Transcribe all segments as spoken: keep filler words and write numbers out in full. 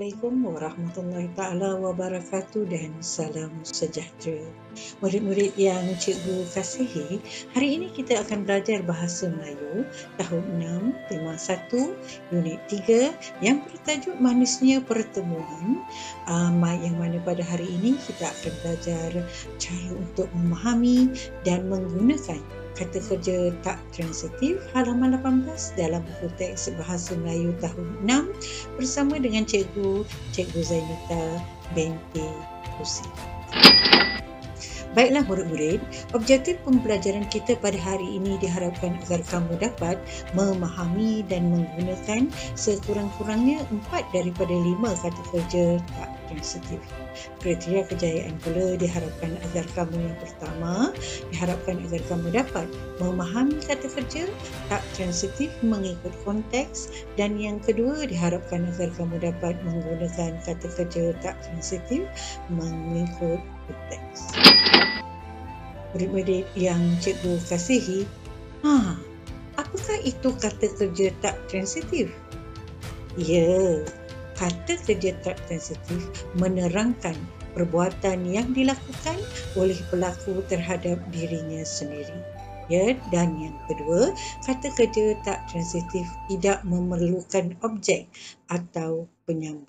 Assalamualaikum warahmatullahi taala wabarakatuh dan salam sejahtera. Murid-murid yang cikgu kasihi, hari ini kita akan belajar bahasa Melayu tahun enam, tema satu, unit tiga yang bertajuk Manisnya Pertemuan. Um, yang mana pada hari ini kita akan belajar cara untuk memahami dan menggunakan kata kerja tak transitif halaman lapan belas dalam buku teks Bahasa Melayu tahun enam bersama dengan cikgu Cikgu Zainita binti Husi. Baiklah murid-murid, objektif pembelajaran kita pada hari ini diharapkan agar kamu dapat memahami dan menggunakan sekurang-kurangnya empat daripada lima kata kerja tak transitif. Kriteria kejayaan pula diharapkan agar kamu yang pertama, diharapkan agar kamu dapat memahami kata kerja tak transitif mengikut konteks, dan yang kedua diharapkan agar kamu dapat menggunakan kata kerja tak transitif mengikut konteks. Murid-murid yang cikgu kasihi, ha, apakah itu kata kerja tak transitif? Ya, kata kerja tak transitif menerangkan perbuatan yang dilakukan oleh pelaku terhadap dirinya sendiri. Ya, dan yang kedua, kata kerja tak transitif tidak memerlukan objek atau penyambung.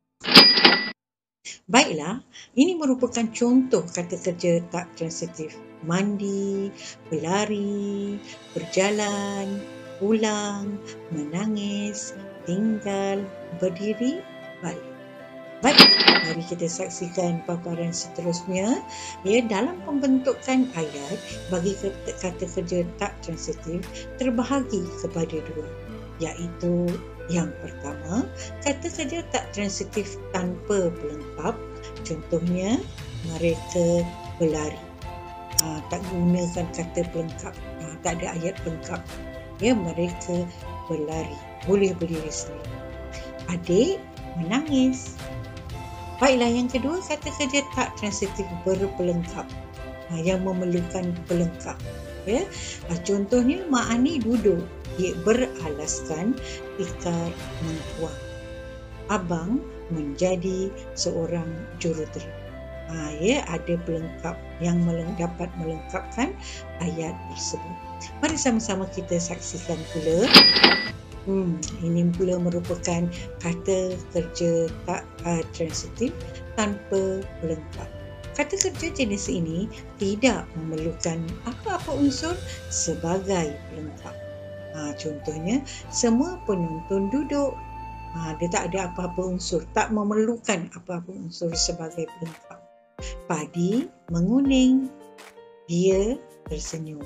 Baiklah, ini merupakan contoh kata kerja tak transitif. Mandi, berlari, berjalan, pulang, menangis, tinggal, berdiri, balik. Baik, mari kita saksikan paparan seterusnya. Ya, dalam pembentukan ayat, bagi kata, kata kerja tak transitif terbahagi kepada dua, iaitu yang pertama, kata kerja tak transitif tanpa pelengkap. Contohnya, mereka berlari. Ha, tak gunakan kata pelengkap. Ha, tak ada ayat pelengkap. Ya, mereka berlari. Boleh berdiri sendiri. Adik menangis. Baiklah, yang kedua, kata kerja tak transitif berpelengkap. Ha, yang memerlukan pelengkap. Ya. Ha, contohnya, Mak Ani duduk. Dia beralaskan tikar mengkuang. Abang menjadi seorang jurutera. Ha, ya, ada pelengkap yang meleng- dapat melengkapkan ayat tersebut. Mari sama-sama kita saksikan pula. Hmm, ini pula merupakan kata kerja tak uh, transitif tanpa pelengkap. Kata kerja jenis ini tidak memerlukan apa-apa unsur sebagai pelengkap. Ha, contohnya, semua penonton duduk. Ha, dia tak ada apa-apa unsur, tak memerlukan apa-apa unsur sebagai pelengkap. Padi menguning, dia tersenyum.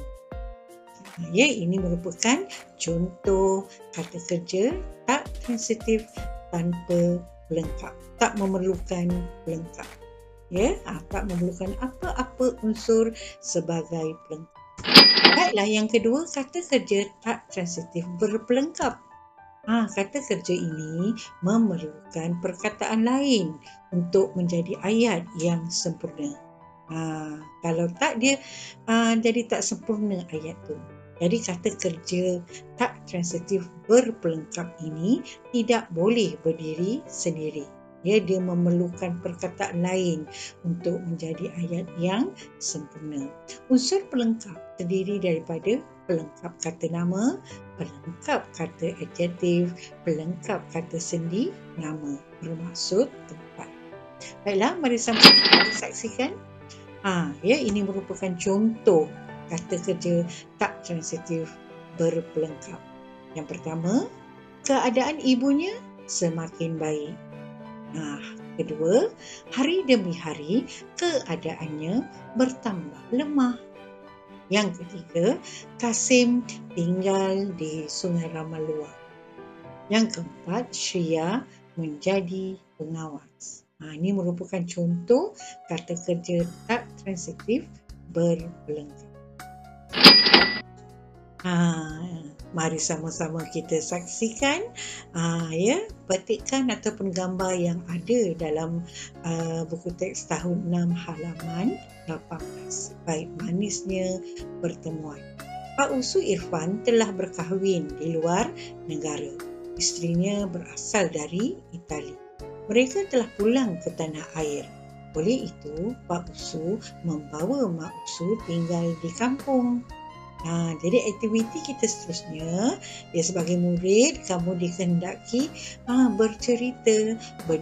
Ya, ini merupakan contoh kata kerja tak transitif tanpa pelengkap, tak memerlukan pelengkap. Ya, tak memerlukan apa-apa unsur sebagai pelengkap. Baiklah, yang kedua, kata kerja tak transitif berpelengkap. Ha, kata kerja ini memerlukan perkataan lain untuk menjadi ayat yang sempurna. Ha, kalau tak, dia uh, jadi tak sempurna ayat tu. Jadi kata kerja tak transitif berpelengkap ini tidak boleh berdiri sendiri. Ya, dia memerlukan perkataan lain untuk menjadi ayat yang sempurna. Unsur pelengkap terdiri daripada pelengkap kata nama, pelengkap kata adjektif, pelengkap kata sendi nama, bermaksud tempat. Baiklah, mari sama-sama kita saksikan. Ha, ya, ini merupakan contoh kata kerja tak transitif berpelengkap. Yang pertama, keadaan ibunya semakin baik. Nah, kedua, hari demi hari keadaannya bertambah lemah. Yang ketiga, Kasim tinggal di Sungai Ramalua. Yang keempat, Syria menjadi pengawas. Ha, ini merupakan contoh kata kerja tak transitif berpelengkap. Ha, mari sama-sama kita saksikan uh, ya, petikan ataupun gambar yang ada dalam uh, buku teks tahun enam halaman lapan belas. Baik, manisnya pertemuan. Pak Usu Irfan telah berkahwin di luar negara. Isterinya berasal dari Itali. mereka telah pulang ke tanah air. Oleh itu, Pak Usu membawa Mak Usu tinggal di kampung. Ha, jadi aktiviti kita seterusnya, ya sebagai murid kamu dikehendaki ha, bercerita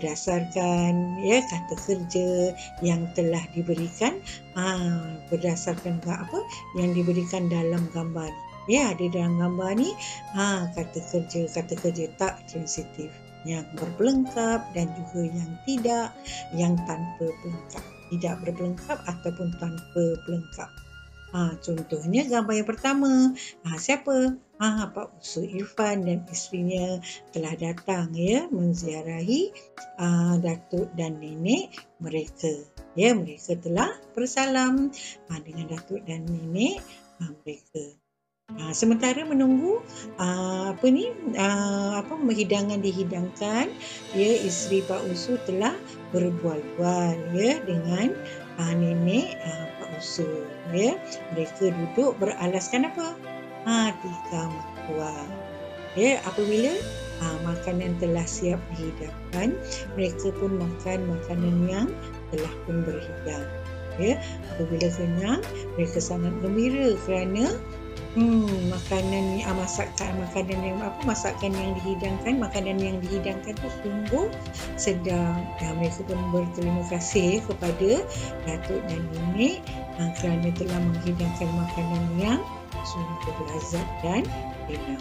berdasarkan ya kata kerja yang telah diberikan ha, berdasarkan apa yang diberikan dalam gambar ni. Ya, ada dalam gambar ni ha, kata kerja kata kerja tak transitif, yang berpelengkap dan juga yang tidak, yang tanpa pelengkap, tidak berpelengkap ataupun tanpa pelengkap. Ha, contohnya gambar yang pertama, ha, siapa? Ha, Pak Usu Irfan dan isterinya telah datang ya menziarahi uh, datuk dan nenek mereka. Ya, mereka telah bersalam ha, dengan datuk dan nenek ha, mereka. Ha, sementara menunggu uh, apa ni uh, apa hidangan dihidangkan, ya isteri Pak Usu telah berbual-bual ya dengan uh, nenek uh, Pak Usu. Ya, mereka duduk beralaskan apa? Ha, tikar mertua. Ya, apabila ha, makanan telah siap dihidangkan, mereka pun makan makanan yang telah pun berhidang. Ya, apabila kenyang, mereka sangat gembira kerana hmm, makanan ah, masakan makanan yang apa masakan yang dihidangkan, makanan yang dihidangkan itu sungguh sedap. Dan mereka pun berterima kasih kepada datuk dan nenek ha, kerana telah menghidangkan makanan yang sungguh lazat dan enak.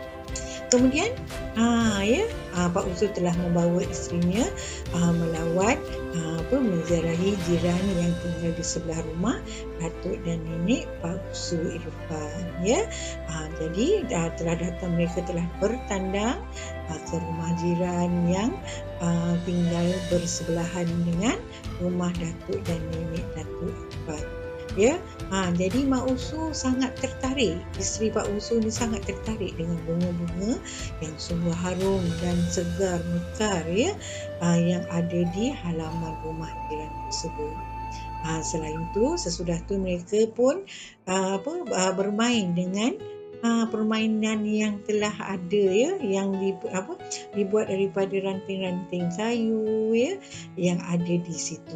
Kemudian ha, ya, ha, Pak Usu telah membawa isterinya ha, melawat ha, apa menziarahi jiran yang tinggal di sebelah rumah datuk dan nenek Pak Usu Irfan. Ya, ha, jadi ha, telah datang mereka telah bertandang ha, ke rumah jiran yang ha, tinggal bersebelahan dengan rumah datuk dan nenek datuk Irfan. Ya, ha, jadi Mak Usu sangat tertarik, isteri Pak Usu ni sangat tertarik dengan bunga-bunga yang sungguh harum dan segar mekar ya, ha, yang ada di halaman rumah jiran tersebut. Ha, selain itu, sesudah tu mereka pun ha, apa ha, bermain dengan ha, permainan yang telah ada ya, yang di, apa, dibuat daripada ranting-ranting kayu ya, yang ada di situ.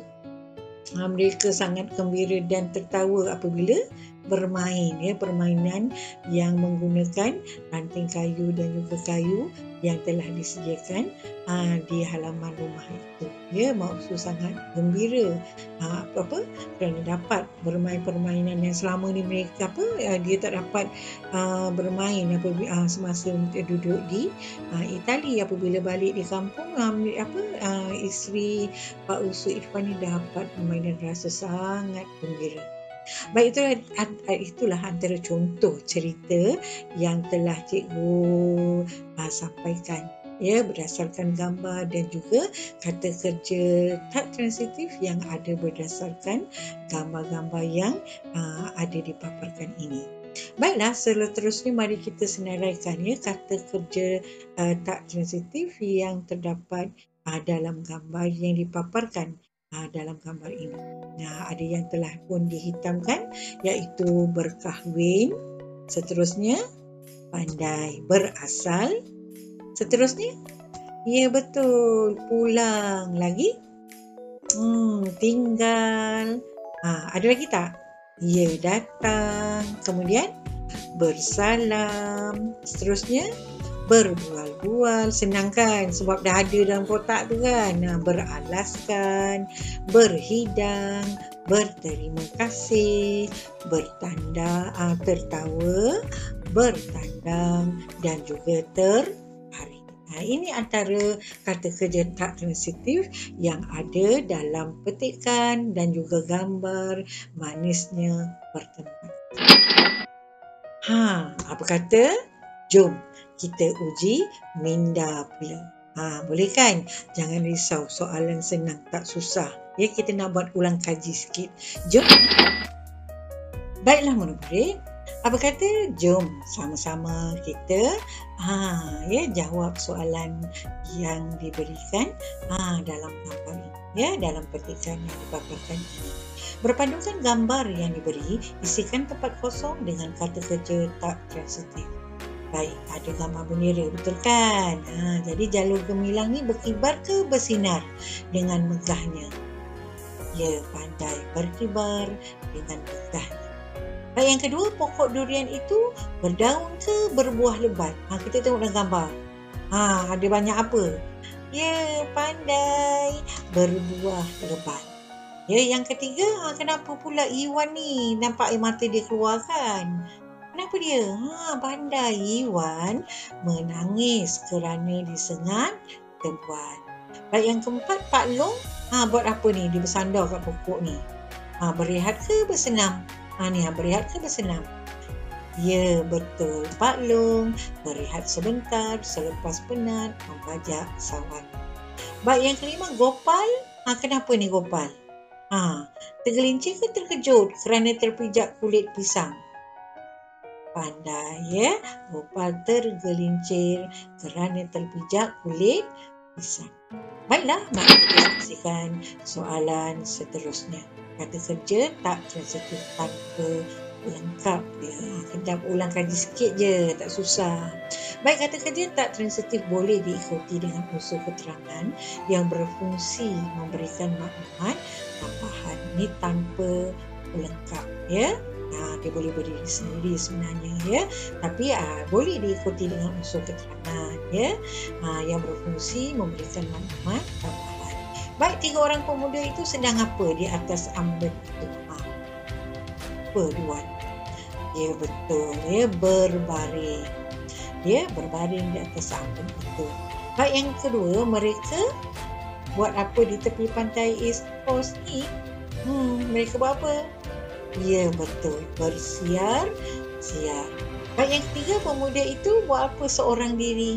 Ha, mereka sangat gembira dan tertawa apabila bermain ya, permainan yang menggunakan ranting kayu dan juga kayu yang telah disediakan ha, di halaman rumah itu. Ya, Mak Usu sangat gembira ha, apa, apa kerana dapat bermain permainan yang selama ni mereka apa ha, dia tak dapat ha, bermain apabila ha, semasa duduk di ha, Itali. Apabila balik di kampung ha, apa ha, isteri Pak Usu Irfan ni dapat bermain dan rasa sangat gembira. Baik, itulah, itulah antara contoh cerita yang telah cikgu uh, sampaikan ya, berdasarkan gambar dan juga kata kerja tak transitif yang ada berdasarkan gambar-gambar yang uh, ada dipaparkan ini. Baiklah, seterusnya mari kita senaraikan ya kata kerja uh, tak transitif yang terdapat uh, dalam gambar yang dipaparkan uh, dalam gambar ini. Nah, ada yang telah pun dihitamkan, iaitu berkahwin, seterusnya pandai berasal, seterusnya ya betul pulang lagi, hmm, tinggal, ha, ada lagi tak? Ya, datang, kemudian bersalam, seterusnya berbual-bual. Senang kan sebab dah ada dalam kotak tu kan. Nah, beralaskan, berhidang, berterima kasih, bertanda, uh, tertawa, bertandang dan juga terbaring. Nah, ini antara kata kerja tak transitif yang ada dalam petikan dan juga gambar manisnya bertemu. Ha, apa kata? Jom kita uji minda pula. Ha, boleh kan? Jangan risau, soalan senang, tak susah. Ya, kita nak buat ulang kaji sikit. Jom. Baiklah murid-murid, apa kata? Jom sama-sama kita ha, ya, jawab soalan yang diberikan ha, dalam gambar ini. Ya, dalam petikan yang dipaparkan ini. Berpandukan gambar yang diberi, isikan tempat kosong dengan kata kerja tak transitif. Baik, ada gambar bendera, betul kan? Ha, jadi jalur gemilang ni berkibar ke bersinar dengan megahnya. Ya, pandai berkibar dengan megahnya. Baik, yang kedua, pokok durian itu berdaun ke berbuah lebat. Ha, kita tengok dalam gambar. Ha, ada banyak apa? Ya, pandai berbuah lebat. Ya, yang ketiga, ha, kenapa pula Iwan ni nampak air mata dia keluar kan? Kenapa dia? Ha, pandai Iwan menangis kerana disengat tebuan. Baik, yang keempat, Pak Long ha, buat apa ni? Dia bersandar kat pokok ni. Ha, berehat ke bersenam? Ha, ni, ha, berehat ke bersenam? Ya, betul. Pak Long berehat sebentar selepas penat membajak sawan. Baik, yang kelima, Gopal. Ha, kenapa ni Gopal? Ha, tergelincir ke terkejut kerana terpijak kulit pisang? Pandai, ya. Gopal tergelincir kerana terpijak kulit pisang. Baiklah, mari kita saksikan soalan seterusnya. Kata kerja tak transitif tanpa lengkap dia. Kejap ulang kaji sikit je, tak susah. Baik, kata kerja tak transitif boleh diikuti dengan unsur keterangan yang berfungsi memberikan maklumat tambahan. Ni tanpa pelengkap, ya. Ha, dia boleh berdiri sendiri sebenarnya, ya. Tapi ha, boleh diikuti dengan unsur keterangan, ya. Ha, yang berfungsi memberikan maklumat tambahan. Baik, tiga orang pemuda itu sedang apa di atas amben itu? Ha, berduaan. Ya, betul, ya, berbaring. Ya, berbaring di atas amben itu. Baik, yang kedua, mereka buat apa di tepi pantai East Coast ni? Hmm, mereka buat apa? Ya, betul, bersiar siar. Baik, yang ketiga, pemuda itu buat apa seorang diri?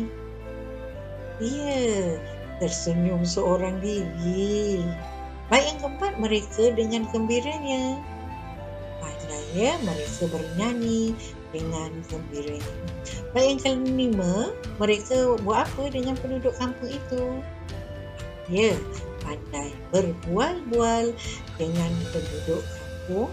Ya, tersenyum seorang diri. Baik, yang keempat, mereka dengan gembiranya. Pandai, ya, mereka bernyanyi dengan gembiranya. Baik, yang kelima, mereka buat apa dengan penduduk kampung itu? Ya, pandai berbual-bual dengan penduduk kampung.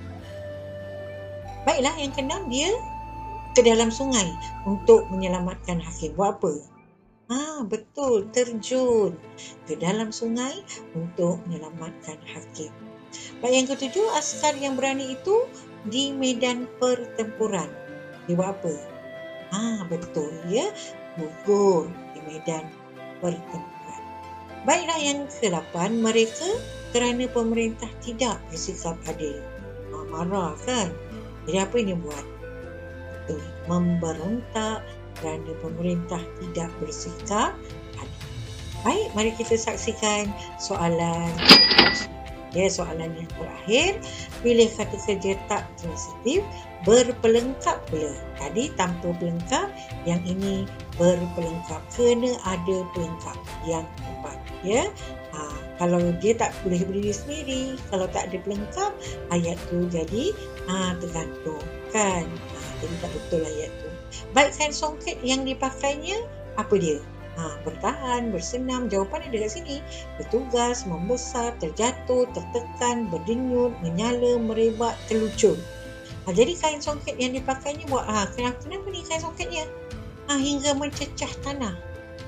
Baiklah, yang keenam, dia ke dalam sungai untuk menyelamatkan hakim. Buat apa? Ah, betul, terjun ke dalam sungai untuk menyelamatkan hakim. Baik, yang ketujuh, askar yang berani itu di medan pertempuran. Dia buat apa? Ah, betul, ya, gugur di medan pertempuran. Baiklah, yang kedelapan, mereka kerana pemerintah tidak bersikap adil. Ah, marah kan? Jadi apa yang dia buat? Betul, memberontak kerana pemerintah tidak bersikap adil. Baik, mari kita saksikan soalan. Ya, soalan yang terakhir. Pilih kata kerja tak transitif berpelengkap pula. Tadi tanpa pelengkap, yang ini berpelengkap. Kena ada pelengkap yang tepat. Ya, ha, kalau dia tak boleh berdiri sendiri, kalau tak ada pelengkap, ayat tu jadi ha, tergantung kan. Ha, jadi tak betul ayat tu. Baik, kain songket yang dipakainya, apa dia? Ha, bertahan, bersenam. Jawapan ada kat sini. Bertugas, membesar, terjatuh, tertekan, berdenyut, menyala, merebak, terlucut. Ha, jadi kain songket yang dipakainya buat ha, kenapa, kenapa ni kain songketnya? Ha, hingga mencecah tanah.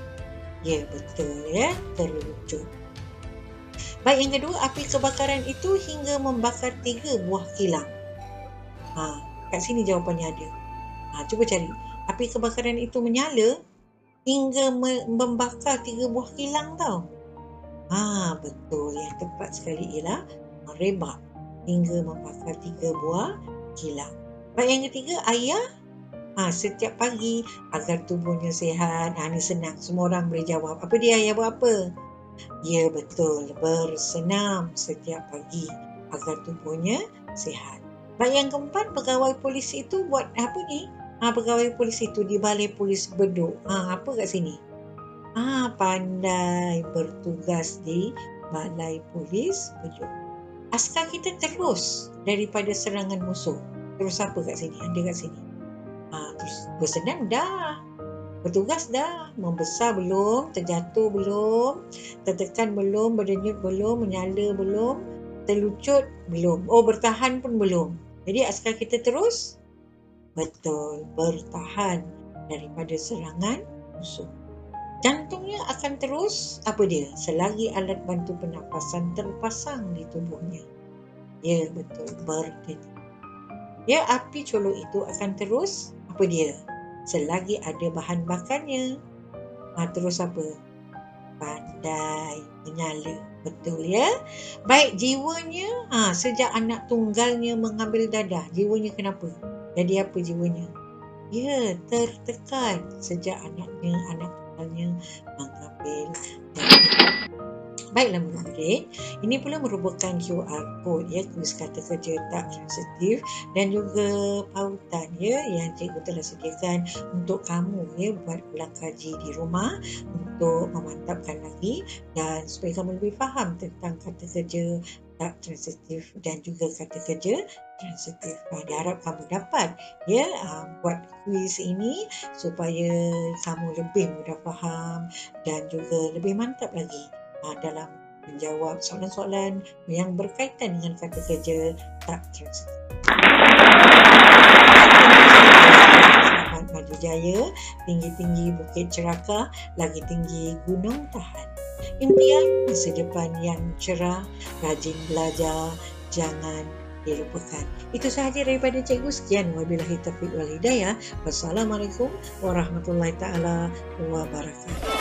Ya, betul, ya, terlucut. Baik, yang kedua, api kebakaran itu hingga membakar tiga buah kilang. Ha, kat sini jawapannya ada. Ha, cuba cari. Api kebakaran itu menyala hingga membakar tiga buah kilang tau. Ha, betul. Yang tepat sekali ialah merebak hingga membakar tiga buah kilang. Baik, yang ketiga, ayah ha, setiap pagi agar tubuhnya sihat. Ha, ni senang. Semua orang boleh jawab. Apa dia ayah buat apa? Ya, betul. Bersenam setiap pagi agar tubuhnya sihat. Baik, yang keempat, pegawai polis itu buat apa ni? Ha, pegawai polis itu di balai polis Bedok. Ha, apa kat sini? Ha, pandai bertugas di balai polis Bedok. Askar kita terus daripada serangan musuh. Terus apa kat sini? Ada kat sini. Ha, terus bersenam dah. Bertugas dah. Membesar belum? Terjatuh belum? Tertekan belum? Berdenyut belum? Menyala belum? Terlucut belum? Oh, bertahan pun belum. Jadi askar kita terus? Betul, bertahan daripada serangan musuh. Jantungnya akan terus, apa dia, selagi alat bantu pernafasan terpasang di tubuhnya. Ya, betul, berdenyut. Ya, api colok itu akan terus, apa dia, selagi ada bahan bakarnya. Ha, terus apa? Pandai menyala. Betul ya. Baik, jiwanya, ha, sejak anak tunggalnya mengambil dadah, jiwanya kenapa? Jadi apa jiwanya? Ya, tertekan sejak anaknya, anak tunggalnya mengambil dadah. Baiklah murid-murid, ini pula merupakan Q R code ya, kuis kata kerja tak transitif dan juga pautan ya yang cikgu telah sediakan untuk kamu ya buat ulang kaji di rumah untuk memantapkan lagi dan supaya kamu lebih faham tentang kata kerja tak transitif dan juga kata kerja transitif. Ha, diharap kamu dapat ya uh, buat kuis ini supaya kamu lebih mudah faham dan juga lebih mantap lagi dalam menjawab soalan-soalan yang berkaitan dengan kata kerja tak transitif. Selamat maju jaya, tinggi-tinggi bukit Cerakah, lagi tinggi gunung Tahan. Impian masa depan yang cerah, rajin belajar, jangan dilupakan. Itu sahaja daripada cikgu. Sekian, wabillahi taufiq wal hidayah. Wassalamualaikum warahmatullahi taala wabarakatuh.